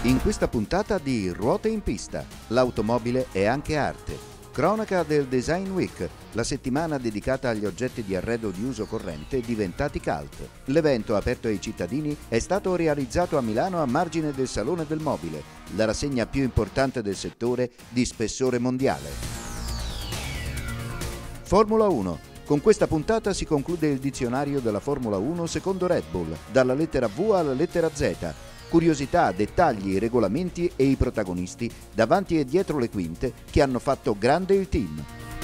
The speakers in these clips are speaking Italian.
In questa puntata di Ruote in pista, l'automobile è anche arte. Cronaca del Design Week, la settimana dedicata agli oggetti di arredo di uso corrente diventati cult. L'evento aperto ai cittadini è stato realizzato a Milano a margine del Salone del Mobile, la rassegna più importante del settore di spessore mondiale. Formula 1. Con questa puntata si conclude il dizionario della Formula 1 secondo Red Bull, dalla lettera V alla lettera Z. Curiosità, dettagli, regolamenti e i protagonisti davanti e dietro le quinte che hanno fatto grande il team.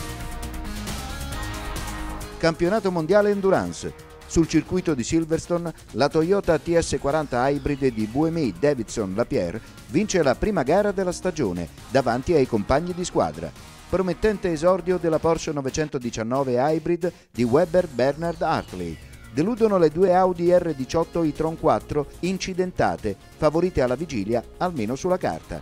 Campionato mondiale Endurance. Sul circuito di Silverstone, la Toyota TS40 Hybrid di Buemi Davidson Lapierre vince la prima gara della stagione davanti ai compagni di squadra. Promettente esordio della Porsche 919 Hybrid di Weber Bernard Hartley. Deludono le due Audi R18 e-tron 4 incidentate, favorite alla vigilia, almeno sulla carta.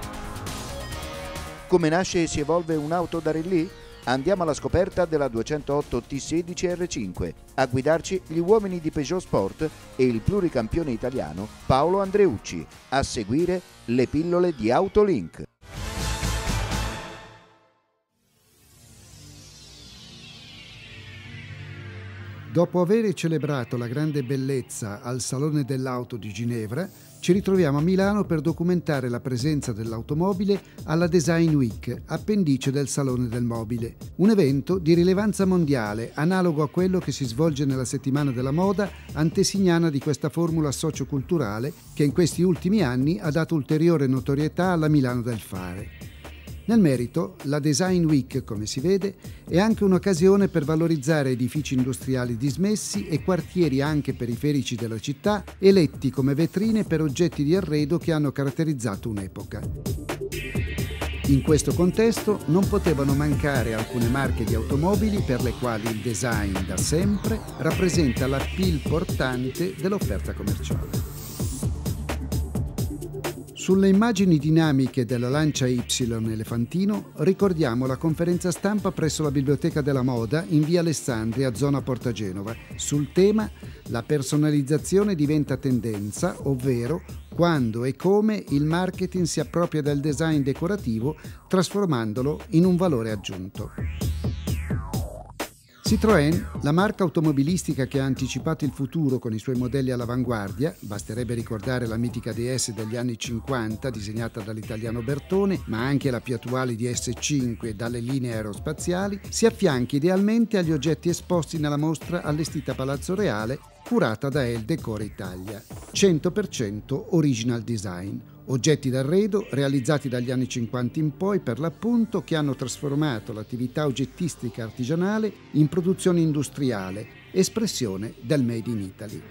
Come nasce e si evolve un'auto da rally? Andiamo alla scoperta della 208 T16 R5. A guidarci gli uomini di Peugeot Sport e il pluricampione italiano Paolo Andreucci. A seguire le pillole di Autolink. Dopo aver celebrato la grande bellezza al Salone dell'Auto di Ginevra, ci ritroviamo a Milano per documentare la presenza dell'automobile alla Design Week, appendice del Salone del Mobile. Un evento di rilevanza mondiale, analogo a quello che si svolge nella settimana della moda, antesignana di questa formula socioculturale che in questi ultimi anni ha dato ulteriore notorietà alla Milano del Fare. Nel merito, la Design Week, come si vede, è anche un'occasione per valorizzare edifici industriali dismessi e quartieri anche periferici della città, eletti come vetrine per oggetti di arredo che hanno caratterizzato un'epoca. In questo contesto non potevano mancare alcune marche di automobili per le quali il design da sempre rappresenta l'appeal portante dell'offerta commerciale. Sulle immagini dinamiche della Lancia Y Elefantino ricordiamo la conferenza stampa presso la Biblioteca della Moda in via Alessandria, zona Porta Genova, sul tema "La personalizzazione diventa tendenza", ovvero quando e come il marketing si appropria del design decorativo trasformandolo in un valore aggiunto. Citroën, la marca automobilistica che ha anticipato il futuro con i suoi modelli all'avanguardia, basterebbe ricordare la mitica DS degli anni 50 disegnata dall'italiano Bertone, ma anche la più attuale DS5 dalle linee aerospaziali, si affianchi idealmente agli oggetti esposti nella mostra allestita a Palazzo Reale, curata da El Decor Italia. 100% original design. Oggetti d'arredo realizzati dagli anni 50 in poi, per l'appunto, che hanno trasformato l'attività oggettistica artigianale in produzione industriale, espressione del Made in Italy.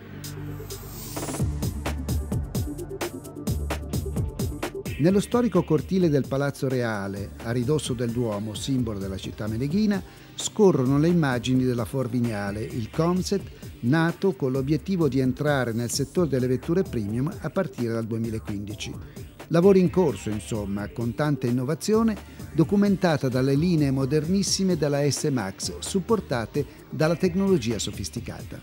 Nello storico cortile del Palazzo Reale, a ridosso del Duomo, simbolo della città meneghina, scorrono le immagini della Ford Vignale, il concept nato con l'obiettivo di entrare nel settore delle vetture premium a partire dal 2015. Lavori in corso, insomma, con tanta innovazione, documentata dalle linee modernissime della S-Max, supportate dalla tecnologia sofisticata.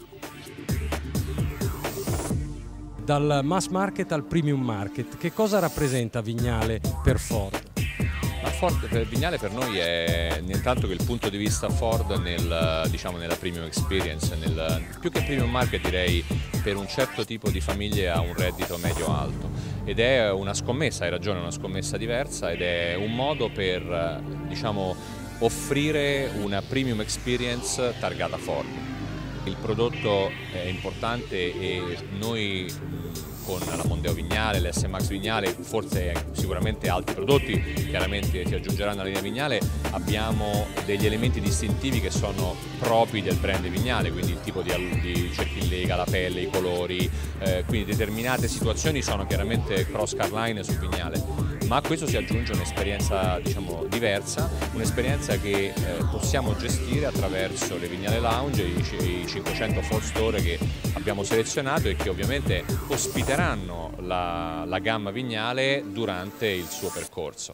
Dal mass market al premium market, che cosa rappresenta Vignale per Ford? Vignale per noi è nient'altro che il punto di vista Ford nella premium experience, più che premium market direi per un certo tipo di famiglie a un reddito medio-alto, ed è una scommessa, hai ragione, una scommessa diversa ed è un modo per offrire una premium experience targata Ford. Il prodotto è importante e noi con la Mondeo Vignale, l'S-Max Vignale, forse sicuramente altri prodotti chiaramente si aggiungeranno alla linea Vignale, abbiamo degli elementi distintivi che sono propri del brand Vignale, quindi il tipo di cerchi in lega, la pelle, i colori, quindi determinate situazioni sono chiaramente cross car line su Vignale. Ma a questo si aggiunge un'esperienza diversa, un'esperienza che possiamo gestire attraverso le Vignale Lounge e i 500 Ford Store che abbiamo selezionato e che ovviamente ospiteranno la gamma Vignale durante il suo percorso.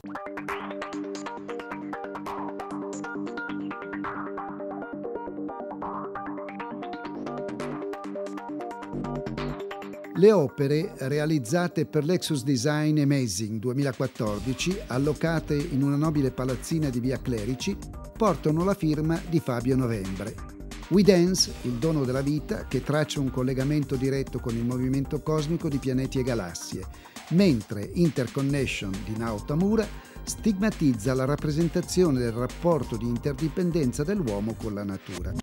Le opere, realizzate per Lexus Design Amazing 2014, allocate in una nobile palazzina di via Clerici, portano la firma di Fabio Novembre. We Dance, il dono della vita, che traccia un collegamento diretto con il movimento cosmico di pianeti e galassie, mentre Interconnection di Nao Tamura stigmatizza la rappresentazione del rapporto di interdipendenza dell'uomo con la natura.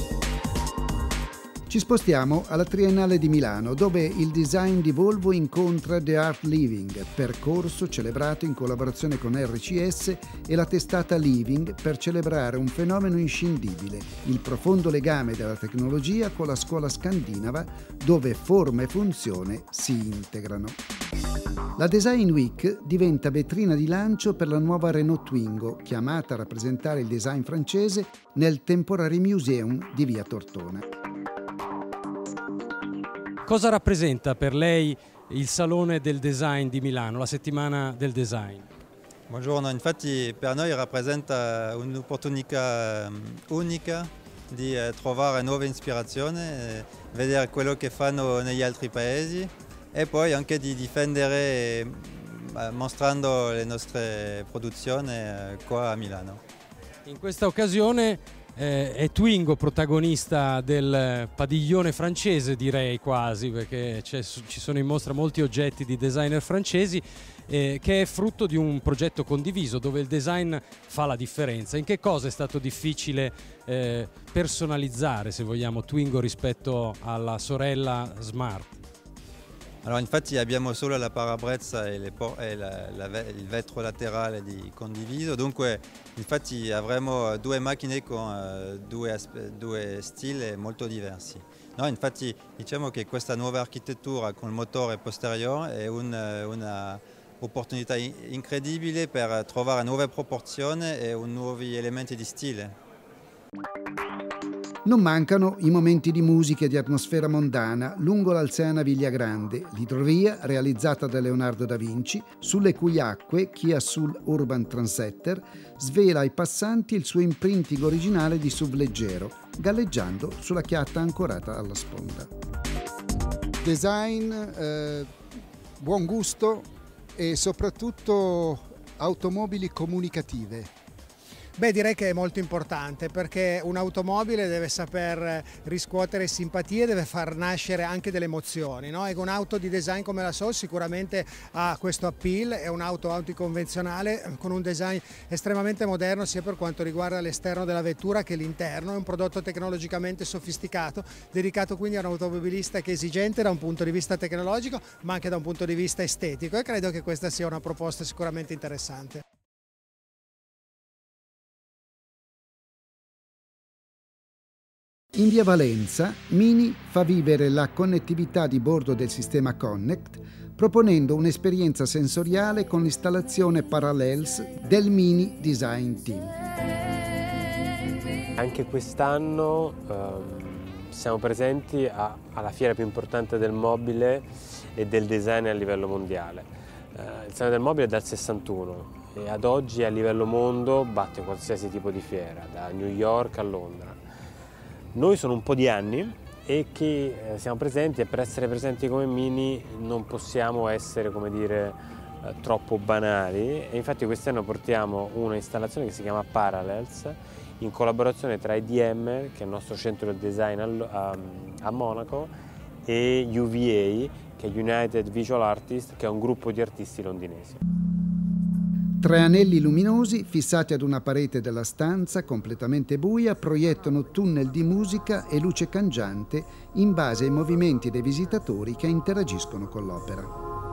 Ci spostiamo alla Triennale di Milano, dove il design di Volvo incontra The Art Living, percorso celebrato in collaborazione con RCS e la testata Living per celebrare un fenomeno inscindibile, il profondo legame della tecnologia con la scuola scandinava, dove forma e funzione si integrano. La Design Week diventa vetrina di lancio per la nuova Renault Twingo, chiamata a rappresentare il design francese nel Temporary Museum di via Tortona. Cosa rappresenta per lei il Salone del Design di Milano, la settimana del design? Buongiorno, infatti per noi rappresenta un'opportunità unica di trovare nuove ispirazioni, vedere quello che fanno negli altri paesi e poi anche di difendere mostrando le nostre produzioni qua a Milano. In questa occasione è Twingo protagonista del padiglione francese, direi quasi, perché ci sono in mostra molti oggetti di designer francesi, che è frutto di un progetto condiviso dove il design fa la differenza. In che cosa è stato difficile personalizzare, se vogliamo, Twingo rispetto alla sorella Smart? Allora, infatti abbiamo solo la parabrezza e il vetro laterale di condiviso, dunque infatti avremo due macchine con due stili molto diversi. No, infatti diciamo che questa nuova architettura con il motore posteriore è una opportunità incredibile per trovare nuove proporzioni e nuovi elementi di stile. Non mancano i momenti di musica e di atmosfera mondana lungo l'Alseana Vigliagrande, l'idrovia realizzata da Leonardo da Vinci, sulle cui acque Kia Soul Urban Transetter svela ai passanti il suo imprinting originale di SUV leggero, galleggiando sulla chiatta ancorata alla sponda. Design, buon gusto e soprattutto automobili comunicative. Beh, direi che è molto importante, perché un'automobile deve saper riscuotere simpatie, deve far nascere anche delle emozioni, no? E un'auto di design come la Soul sicuramente ha questo appeal, è un'auto anticonvenzionale con un design estremamente moderno sia per quanto riguarda l'esterno della vettura che l'interno, è un prodotto tecnologicamente sofisticato, dedicato quindi a un automobilista che è esigente da un punto di vista tecnologico ma anche da un punto di vista estetico, e credo che questa sia una proposta sicuramente interessante. In via Valenza, Mini fa vivere la connettività di bordo del sistema Connect, proponendo un'esperienza sensoriale con l'installazione Parallels del Mini Design Team. Anche quest'anno siamo presenti alla fiera più importante del mobile e del design a livello mondiale. Il Salone del Mobile è dal 61 e ad oggi a livello mondo batte qualsiasi tipo di fiera, da New York a Londra. Noi sono un po' di anni e che siamo presenti, e per essere presenti come Mini non possiamo essere, come dire, troppo banali, e infatti quest'anno portiamo una installazione che si chiama Parallels in collaborazione tra IDM, che è il nostro centro del design a Monaco, e UVA, che è United Visual Artists, che è un gruppo di artisti londinesi. Tre anelli luminosi fissati ad una parete della stanza completamente buia proiettano tunnel di musica e luce cangiante in base ai movimenti dei visitatori che interagiscono con l'opera.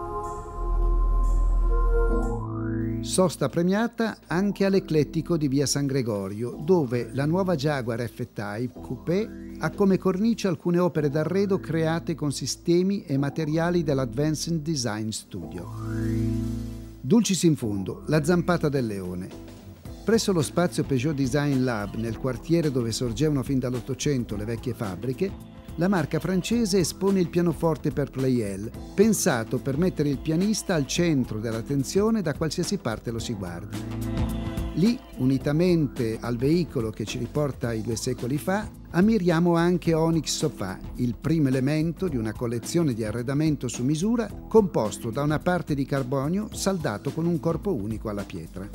Sosta premiata anche all'Eclettico di via San Gregorio, dove la nuova Jaguar F-Type Coupé ha come cornice alcune opere d'arredo create con sistemi e materiali dell'Advanced Design Studio. Dulcis in fondo, la zampata del leone. Presso lo spazio Peugeot Design Lab, nel quartiere dove sorgevano fin dall'Ottocento le vecchie fabbriche, la marca francese espone il pianoforte per Pleyel, pensato per mettere il pianista al centro dell'attenzione da qualsiasi parte lo si guardi. Lì, unitamente al veicolo che ci riporta ai 2 secoli fa, ammiriamo anche Onyx Sofà, il primo elemento di una collezione di arredamento su misura composto da una parte di carbonio saldato con un corpo unico alla pietra.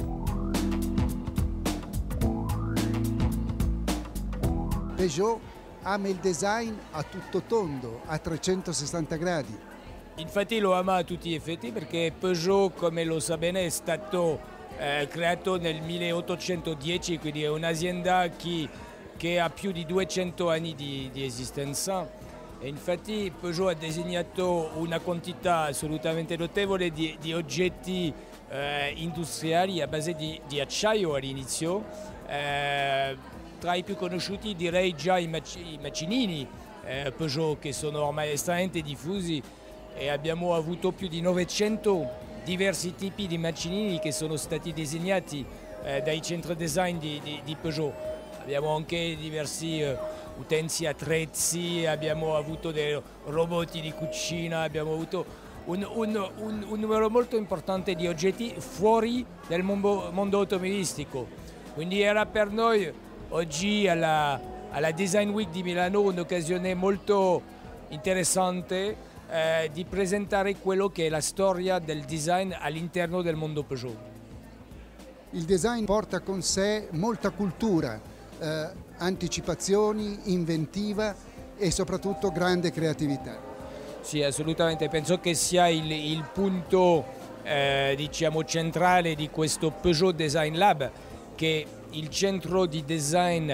Peugeot ama il design a tutto tondo, a 360 gradi. Infatti lo ama a tutti gli effetti perché Peugeot, come lo sa bene, è stato creato nel 1810, quindi è un'azienda che ha più di 200 anni di esistenza, e infatti Peugeot ha disegnato una quantità assolutamente notevole di oggetti industriali a base di acciaio all'inizio. Tra i più conosciuti direi già i macinini Peugeot, che sono ormai estremamente diffusi, e abbiamo avuto più di 900 diversi tipi di macinini che sono stati disegnati dai centri design di Peugeot. Abbiamo anche diversi utenzi attrezzi, abbiamo avuto dei robot di cucina, abbiamo avuto un numero molto importante di oggetti fuori del mondo automobilistico. Quindi era per noi oggi alla Design Week di Milano un'occasione molto interessante di presentare quello che è la storia del design all'interno del mondo Peugeot. Il design porta con sé molta cultura, anticipazioni, inventiva e soprattutto grande creatività. Sì, assolutamente, penso che sia il punto diciamo centrale di questo Peugeot Design Lab, che è il centro di design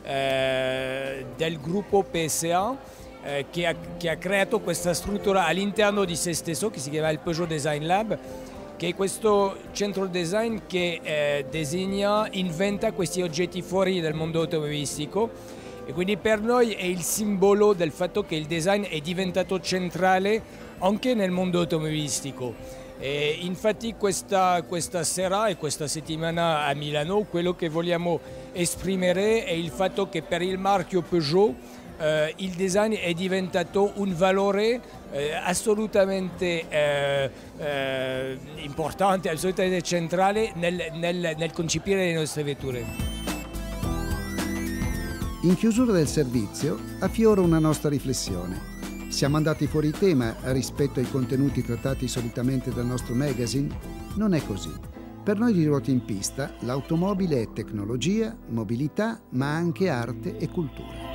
del gruppo PSA, che ha creato questa struttura all'interno di se stesso che si chiama il Peugeot Design Lab, che è questo centro design che disegna, inventa questi oggetti fuori dal mondo automobilistico, e quindi per noi è il simbolo del fatto che il design è diventato centrale anche nel mondo automobilistico. E infatti questa sera e questa settimana a Milano quello che vogliamo esprimere è il fatto che per il marchio Peugeot il design è diventato un valore assolutamente importante, assolutamente centrale nel concepire le nostre vetture. In chiusura del servizio affiora una nostra riflessione. Siamo andati fuori tema rispetto ai contenuti trattati solitamente dal nostro magazine? Non è così. Per noi di Ruote in Pista l'automobile è tecnologia, mobilità, ma anche arte e cultura.